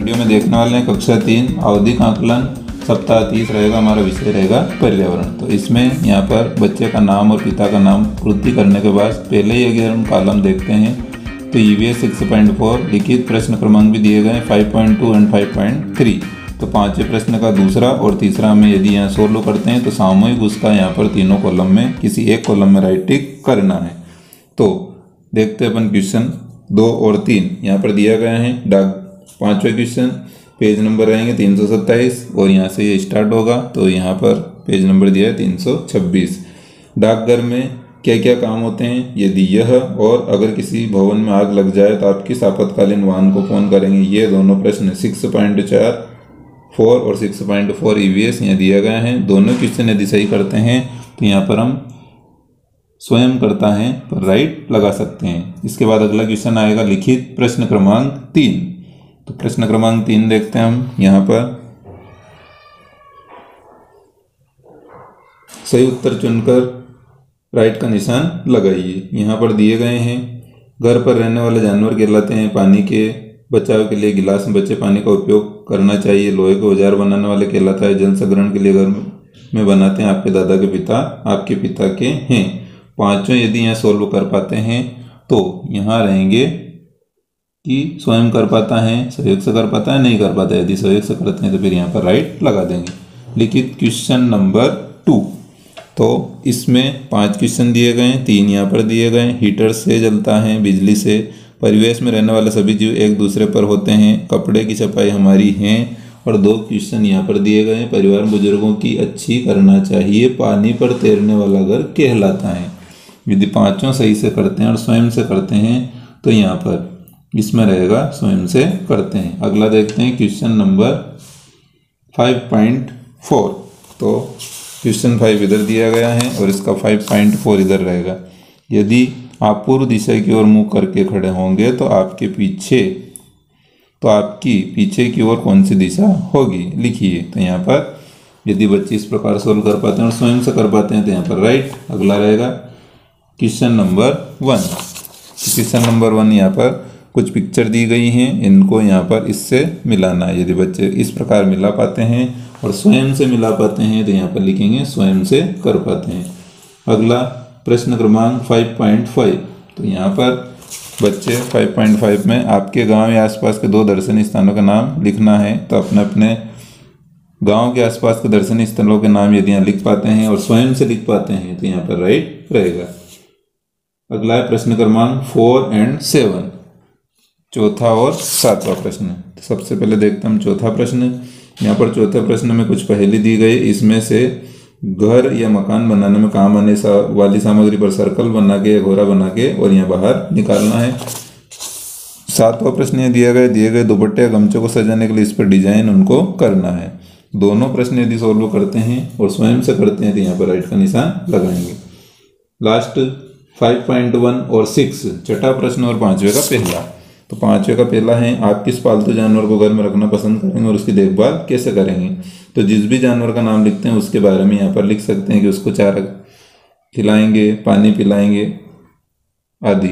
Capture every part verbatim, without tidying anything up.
Video में देखने वाले हैं कक्षा तीन आवधिक आकलन सप्ताह तीस रहेगा। हमारा विषय रहेगा पर्यावरण। तो इसमें यहाँ पर बच्चे का नाम और पिता का नाम पूर्ति करने के बाद पहले ही अगर हम कॉलम देखते हैं तो ईवीएस सिक्स पॉइंट फोर लिखित प्रश्न क्रमांक भी दिए गए five point two and five point three. तो पांचवें प्रश्न का दूसरा और तीसरा में यदि यहाँ सोल्व करते हैं तो सामूहिक उसका यहाँ पर तीनों कॉलम में किसी एक कॉलम में राइट टिक करना है। तो देखते हैं अपन क्वेश्चन दो और तीन यहाँ पर दिया गया है। डाक पांचवें क्वेश्चन पेज नंबर रहेंगे तीन सौ सत्ताईस और यहाँ से ये स्टार्ट होगा। तो यहाँ पर पेज नंबर दिया है तीन सौ छब्बीस। डाकघर में क्या क्या काम होते हैं यदि यह और अगर किसी भवन में आग लग जाए तो आप किस आपातकालीन वाहन को फोन करेंगे। ये दोनों प्रश्न सिक्स पॉइंट चार फोर और सिक्स पॉइंट फोर ईवीएस यहाँ दिया गया है। दोनों क्वेश्चन यदि सही करते हैं तो यहाँ पर हम स्वयं करता है पर राइट लगा सकते हैं। इसके बाद अगला क्वेश्चन आएगा लिखित प्रश्न क्रमांक तीन। तो प्रश्न क्रमांक तीन देखते हैं हम। यहाँ पर सही उत्तर चुनकर राइट का निशान लगाइए। यहाँ पर दिए गए हैं घर पर रहने वाले जानवर कहलाते हैं। पानी के बचाव के लिए गिलास में बचे पानी का उपयोग करना चाहिए। लोहे के औजार बनाने वाले कहलाता है। जल संग्रहण के लिए घर में बनाते हैं। आपके दादा के पिता आपके पिता के हैं। पांचों यदि यहाँ सोल्व कर पाते हैं तो यहाँ रहेंगे कि स्वयं कर पाता है, सहयोग से कर पाता है, नहीं कर पाता है। यदि सहयोग से करते हैं तो फिर यहाँ पर राइट लगा देंगे। लिखित क्वेश्चन नंबर टू। तो इसमें पांच क्वेश्चन दिए गए हैं, तीन यहाँ पर दिए गए हैं। हीटर से जलता है, बिजली से, परिवेश में रहने वाले सभी जीव एक दूसरे पर होते हैं, कपड़े की छपाई हमारी है। और दो क्वेश्चन यहाँ पर दिए गए हैं। परिवार में बुजुर्गों की अच्छी करना चाहिए, पानी पर तैरने वाला घर कहलाता है। यदि पांचों सही से करते हैं और स्वयं से करते हैं तो यहाँ पर इसमें रहेगा स्वयं से करते हैं। अगला देखते हैं question number five point four. तो क्वेश्चन फाइव इधर दिया गया है और इसका फाइव पॉइंट फोर इधर रहेगा। यदि आप पूर्व दिशा की ओर मुंह करके खड़े होंगे तो आपके पीछे तो आपकी पीछे की ओर कौन सी दिशा होगी लिखिए। तो यहाँ पर यदि बच्चे इस प्रकार सोल्व कर पाते हैं और स्वयं से कर पाते हैं तो यहाँ पर राइट। अगला रहेगा question number one. Question number one यहाँ पर कुछ पिक्चर दी गई हैं, इनको यहाँ पर इससे मिलाना है। यदि बच्चे इस प्रकार मिला पाते हैं और स्वयं से मिला पाते हैं तो यहाँ पर लिखेंगे स्वयं से कर पाते हैं। अगला प्रश्न क्रमांक फाइव पॉइंट फाइव। तो यहाँ पर बच्चे फाइव पॉइंट फाइव में आपके गांव या आसपास के दो दर्शनीय स्थानों का नाम लिखना है। तो अपने अपने गांव के आसपास के दर्शनीय स्थलों के नाम यदि यहाँ लिख पाते हैं और स्वयं से लिख पाते हैं तो यहाँ पर राइट रहेगा। अगला है प्रश्न क्रमांक फोर एंड सेवन, चौथा और सातवां प्रश्न। तो सबसे पहले देखते हैं हम चौथा प्रश्न। यहाँ पर चौथे प्रश्न में कुछ पहेली दी गई। इसमें से घर या मकान बनाने में काम आने सा, वाली सामग्री पर सर्कल बना के या घोरा बना के और यहाँ बाहर निकालना है। सातवां प्रश्न ये दिया गया दिए गए दुपट्टे या गमछों को सजाने के लिए इस पर डिजाइन उनको करना है। दोनों प्रश्न यदि सोल्व करते हैं और स्वयं से करते हैं तो यहाँ पर राइट का निशान लगाएंगे। लास्ट फाइव पॉइंट वन और सिक्स, छठा प्रश्न और पांचवे का पहला। तो पांचवे का पहला है आप किस पालतू जानवर को घर में रखना पसंद करेंगे और उसकी देखभाल कैसे करेंगे। तो जिस भी जानवर का नाम लिखते हैं उसके बारे में यहाँ पर लिख सकते हैं कि उसको चारा खिलाएंगे, पानी पिलाएंगे आदि।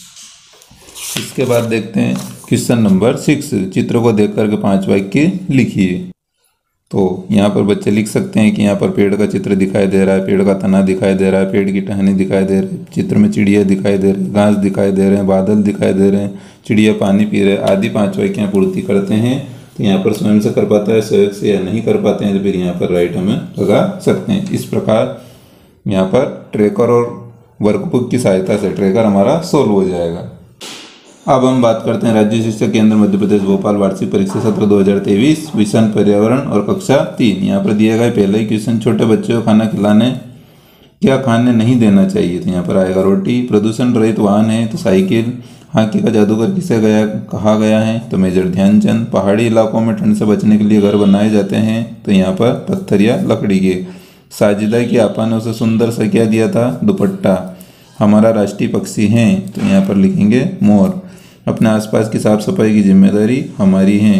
इसके बाद देखते हैं क्वेश्चन नंबर सिक्स। चित्र को देख करके पांच वाक्य लिखिए। तो यहाँ पर बच्चे लिख सकते हैं कि यहाँ पर पेड़ का चित्र दिखाई दे रहा है, पेड़ का तना दिखाई दे रहा है, पेड़ की टहनी दिखाई दे रही है, चित्र में चिड़िया दिखाई दे रही है, घास दिखाई दे रहे हैं, बादल दिखाई दे रहे हैं, चिड़िया पानी पी रहे हैं आदि। पांच वाक्य पूर्ति करते हैं तो यहाँ पर स्वयं से कर पाता है, स्वयं से या नहीं कर पाते हैं तो फिर यहाँ पर राइट हमें लगा सकते हैं। इस प्रकार यहाँ पर ट्रैकर और वर्कबुक की सहायता से ट्रैकर हमारा सोल्व हो जाएगा। अब हम बात करते हैं राज्य शिक्षा केंद्र मध्य प्रदेश भोपाल वार्षिक परीक्षा सत्र दो हज़ार तेईस विषय पर्यावरण और कक्षा तीन। यहाँ पर दिया गया पहले ही क्वेश्चन छोटे बच्चों को खाना खिलाने क्या खाने नहीं देना चाहिए। तो यहाँ पर आएगा रोटी। प्रदूषण रहित वाहन है तो साइकिल। हॉकी का जादूगर किसे गया कहा गया है तो मेजर ध्यानचंद। पहाड़ी इलाकों में ठंड से बचने के लिए घर बनाए जाते हैं तो यहाँ पर पत्थर या लकड़ी के। साजिदा की आपा ने उसे सुंदर सा क्या दिया था दुपट्टा। हमारा राष्ट्रीय पक्षी है तो यहाँ पर लिखेंगे मोर। अपने आसपास की साफ सफाई की जिम्मेदारी हमारी है।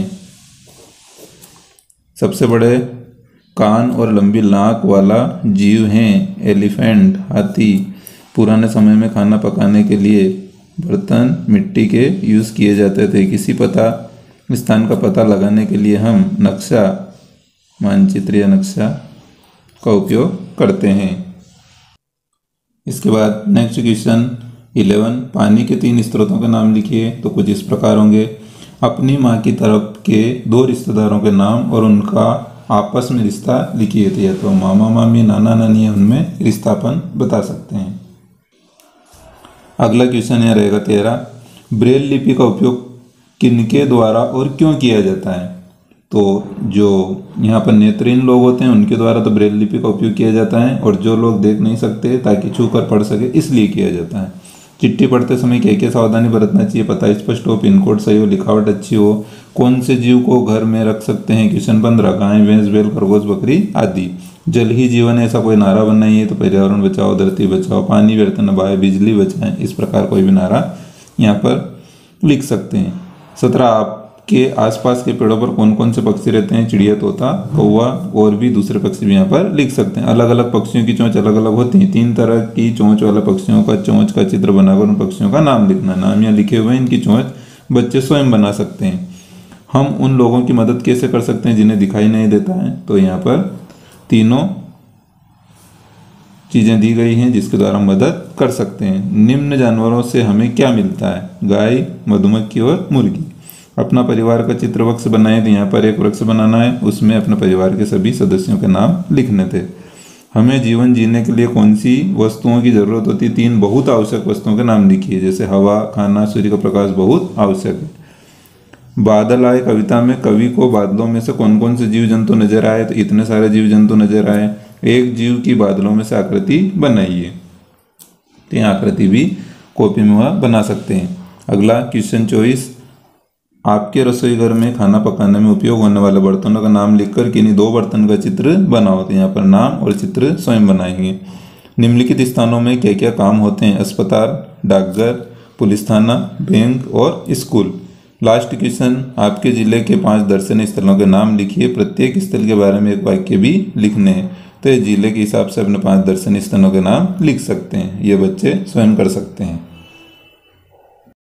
सबसे बड़े कान और लंबी नाक वाला जीव है एलिफेंट हाथी। पुराने समय में खाना पकाने के लिए बर्तन मिट्टी के यूज़ किए जाते थे। किसी पता स्थान का पता लगाने के लिए हम नक्शा, मानचित्र या नक्शा का उपयोग करते हैं। इसके बाद नेक्स्ट क्वेश्चन इलेवन, पानी के तीन स्रोतों के नाम लिखिए। तो कुछ इस प्रकार होंगे, अपनी माँ की तरफ के दो रिश्तेदारों के नाम और उनका आपस में रिश्ता लिखिए। तो या तो मामा मामी, नाना नानी है, उनमें रिश्तापन बता सकते हैं। अगला क्वेश्चन यह रहेगा तेरह, ब्रेल लिपि का उपयोग किनके द्वारा और क्यों किया जाता है। तो जो यहाँ पर नेत्रहीन लोग होते हैं उनके द्वारा तो ब्रेल लिपि का उपयोग किया जाता है, और जो लोग देख नहीं सकते ताकि छू कर पढ़ सके इसलिए किया जाता है। चिट्ठी पढ़ते समय क्या क्या सावधानी बरतना चाहिए, पता स्पष्ट हो, पिन कोड सही हो, लिखावट अच्छी हो, कौन से जीव को घर में रख सकते हैं, क्वेश्चन पंद्रह, गाय भैंस बैल खरगोश बकरी आदि। जल ही जीवन है, ऐसा कोई नारा बनाइए। तो पर्यावरण बचाओ, धरती बचाओ, पानी व्यर्थ न बहाए, बिजली बचाएं, इस प्रकार कोई भी नारा यहाँ पर लिख सकते हैं। सत्रह, आपके आसपास के पेड़ों पर कौन कौन से पक्षी रहते हैं, चिड़िया, तोता, कौवा और भी दूसरे पक्षी भी यहाँ पर लिख सकते हैं। अलग अलग पक्षियों की चोंच अलग अलग होती है। तीन तरह की चोंच वाले पक्षियों का चोंच का चित्र बनाकर उन पक्षियों का नाम लिखना। नाम यहाँ लिखे हुए हैं, इनकी चोंच बच्चे स्वयं बना सकते हैं। हम उन लोगों की मदद कैसे कर सकते हैं जिन्हें दिखाई नहीं देता है। तो यहाँ पर तीनों चीज़ें दी गई हैं जिसके द्वारा हम मदद कर सकते हैं। निम्न जानवरों से हमें क्या मिलता है, गाय, मधुमक्खी और मुर्गी। अपना परिवार का चित्र वृक्ष बनाएं। तो यहाँ पर एक वृक्ष बनाना है, उसमें अपने परिवार के सभी सदस्यों के नाम लिखने थे। हमें जीवन जीने के लिए कौन सी वस्तुओं की जरूरत होती है, तीन बहुत आवश्यक वस्तुओं के नाम लिखिए। जैसे हवा, खाना, सूर्य का प्रकाश बहुत आवश्यक है। बादल आए कविता में कवि को बादलों में से कौन कौन से जीव जंतु नजर आए। तो इतने सारे जीव जंतु नजर आए। एक जीव की बादलों में से आकृति बनाइए। तो यहाँ आकृति भी कॉपी में वह बना सकते हैं। अगला क्वेश्चन चौबीस, आपके रसोई घर में खाना पकाने में उपयोग होने वाले बर्तनों का नाम लिखकर किन्हीं दो बर्तन का चित्र बनाओ। तो यहाँ पर नाम और चित्र स्वयं बनाएंगे। निम्नलिखित स्थानों में क्या क्या काम होते हैं, अस्पताल, डाकघर, पुलिस थाना, बैंक और स्कूल। लास्ट क्वेश्चन, आपके जिले के पांच दर्शनीय स्थलों के नाम लिखिए। प्रत्येक स्थल के बारे में एक वाक्य भी लिखने हैं। तो ये जिले के हिसाब से अपने पांच दर्शनीय स्थलों के नाम लिख सकते हैं। ये बच्चे स्वयं कर सकते हैं।